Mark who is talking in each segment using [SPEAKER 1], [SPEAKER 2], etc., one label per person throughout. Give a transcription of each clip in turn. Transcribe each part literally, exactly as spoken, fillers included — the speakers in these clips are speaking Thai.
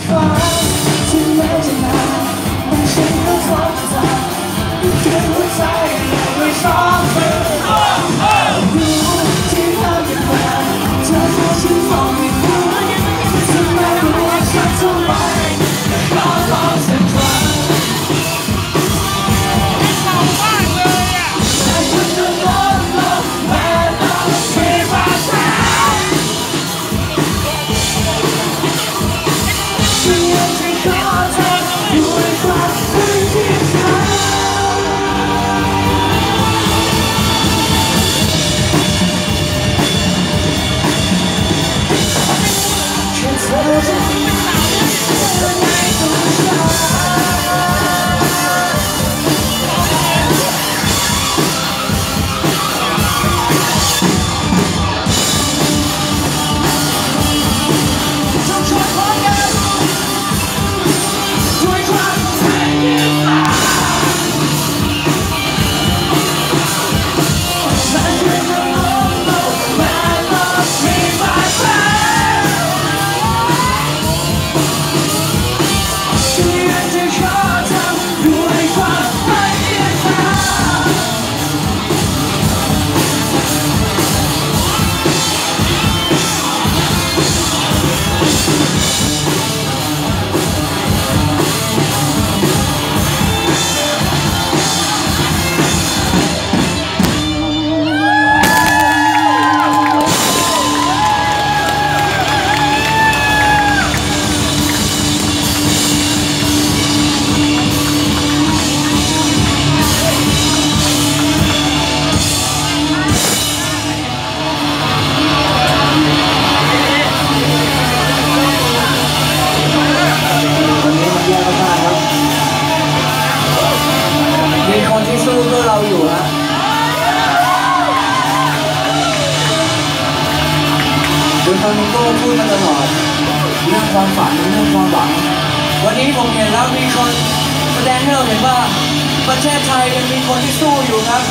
[SPEAKER 1] ตอนนี้ก็พูดมาตลอดเรื่องความฝันเรื่องความหวังวันนี้ผมเห็นแล้วมีคนแสดงให้เราเห็นว่าประเทศไทยยังมีคนที่สู้อยู่ครับ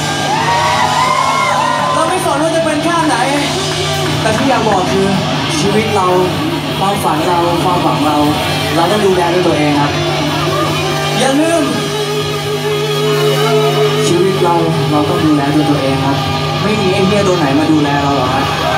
[SPEAKER 1] เราไม่สนว่าจะเป็นข้างไหนแต่ที่อยากบอกคือชีวิตเราความฝันเราความหวังเราเราต้องดูแลด้วยตัวเองครับอย่าลืมชีวิตเราเราต้องดูแลด้วยตัวเองครับไม่มีไอ้เหี้ยตัวไหนมาดูแลเราหรอกครับ